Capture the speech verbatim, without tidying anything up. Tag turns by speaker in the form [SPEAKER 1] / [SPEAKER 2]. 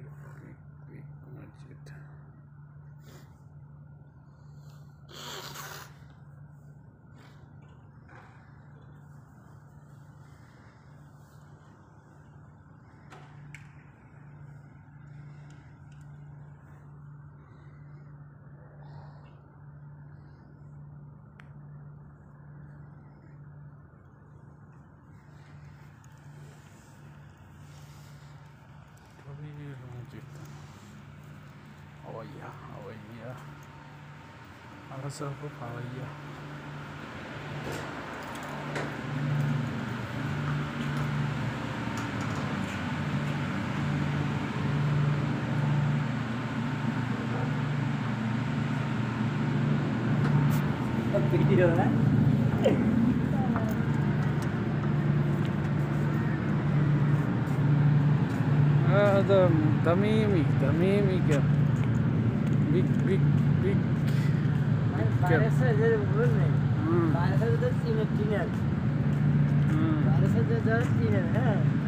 [SPEAKER 1] big, big masjid. Hawaiya, Hawaiya. Ang sarap po, Hawaiya.
[SPEAKER 2] Video na?
[SPEAKER 1] هذا تميمي تميمي كم big big big
[SPEAKER 2] Parece de burne. Parece de cine cine. Parece de cine, ¿eh?